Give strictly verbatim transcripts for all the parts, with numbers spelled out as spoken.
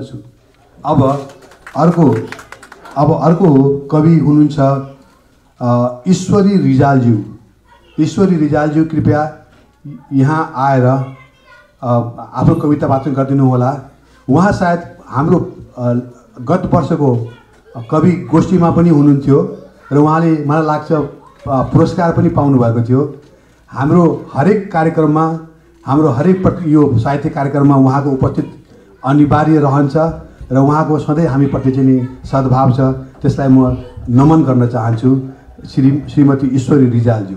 अब अर्को अब अर्को कवि हुनुहुन्छ ईश्वरी रिजालज्यू। ईश्वरी रिजालज्यू कृपया यहाँ आएर आफ्नो कविता वाचन गरिदिनु होला। उहाँ सायद हाम्रो गत वर्षको कवि गोष्ठीमा पनि हुनुहुन्थ्यो र उहाँले मलाई लाग्छ पुरस्कार पनि पाउनु भएको थियो। हाम्रो हरेक कार्यक्रममा हाम्रो हरेक यो साहित्य कार्यक्रममा उहाँको उपस्थित अनिवार्य रहन्छ र उहाँको सधैँ हामीप्रति चाहिँ सद्भाव छ। त्यसलाई म नमन गर्न चाहन्छु श्री श्रीमती ईश्वरी रिजालज्यू।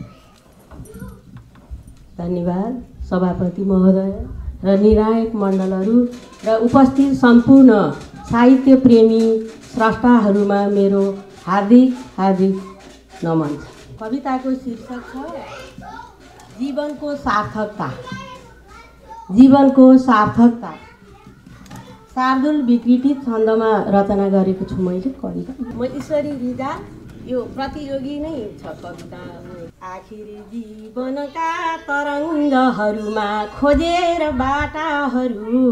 धन्यवाद सभापति महोदय र निर्णायक मण्डलहरू र उपस्थित सम्पूर्ण साहित्य प्रेमी स्रष्टाहरूमा मेरो हार्दिक हार्दिक नमन छ। कविताको शीर्षक छ जीवनको सार्थकता। जीवनको सार्थकता शार्दुल विकृति छन्दमा रचना गरेको छु मैले कविता। म ईश्वरी रिजाल, यो प्रतियोगी नै छ कविता। आखिर जीवनका तरङ्गहरूमा खोजेर बाटाहरू,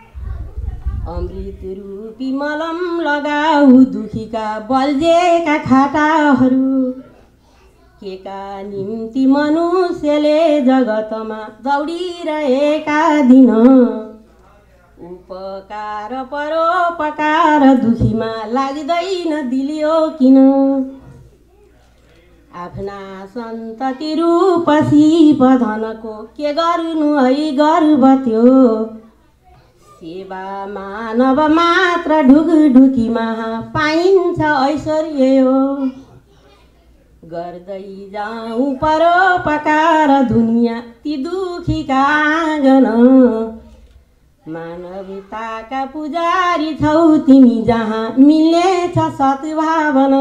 अमृत रूपी मलम लगाऊ दुखीका बल्झेका खाटाहरू। के का निम्ति मनुष्यले जगतमा दौडिरहेका दिन, उपकार परोपकार दुखीमा लाग्दैन दिलियो किन। आफ्ना सन्तति रूपसी पधनको के गर्नु है गर्व त्यो, सेवा मानव मात्र ढुकढुकीमा पाइन्छ ऐश्वर्य यो। गर्दै जाऊ परोपकार दुनियाँ ती दुखीका आँगन, मानवताका पुजारी छौ तिमी जहाँ मिल्नेछ सद्भावना।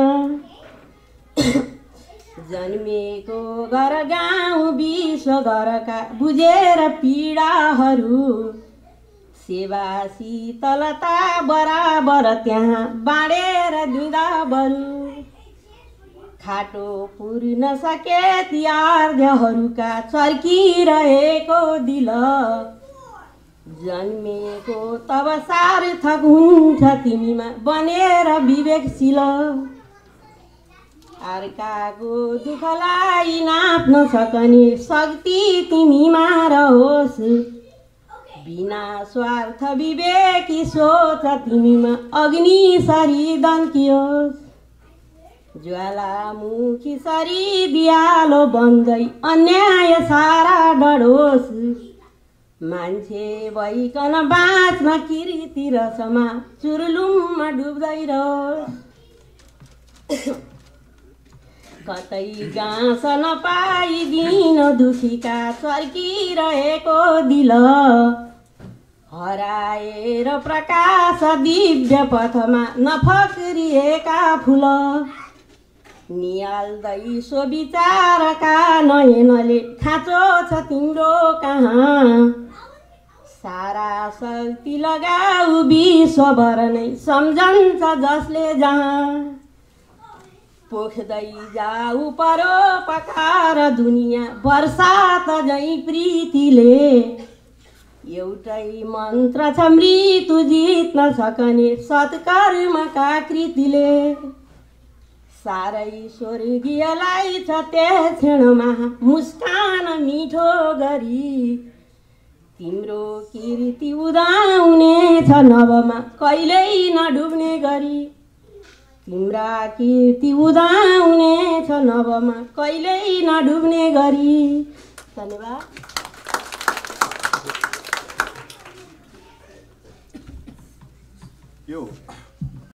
जन्मेको घर गाउँ विश्व घरका बुझेर पीडाहरू, सेवा शीतलता बराबर त्यहाँ बाँडेर दिँदा बरु। खाटो पुर्न सके ती आर्ध्यहरूका चर्किरहेको दिल, जन्मेको तब सार्थक हुन्छ तिमीमा बनेर विवेकशील। अर्काको दुःखलाई नाप्न सक्ने शक्ति तिमीमा रहोस्, बिना स्वार्थ विवेकी सोच तिमीमा अग्नि सरी दन्कियोस्। ज्वालामुखी सरी दियालो बन्दै अन्याय सारा डढोस्, मान्छे भइकन बाँच्न किर्ति रसमा चुर्लुममा डुब्दै रहोस्। कतै गाँस नपाइदिन दुखीका चर्किरहेको दिल, हराएर प्रकाश दिव्य पथमा नफक्रिएका फुल। निहाल्दै सो विचारका नयनले खाँचो छ तिम्रो कहाँ, सारा शक्ति लगाऊ विश्वभर नै सम्झन्छ जसले जहाँ। पोख्दै जाऊ परोपकार दुनियाँ बर्सात झैँ प्रीतिले, एउटै मन्त्र छ मृत्यु जित्न सक्ने सत्कर्मका कृतिले। सारै स्वर्गीयलाई छ त्यस क्षणमा मुस्कान मिठो गरी, तिम्रो कीर्ति उदाउने छ नभमा कहिल्यै नडुब्ने गरी। तिम्रा कीर्ति उदाउने छ नभमा कहिल्यै नडुब्ने गरी। धन्यवाद। यो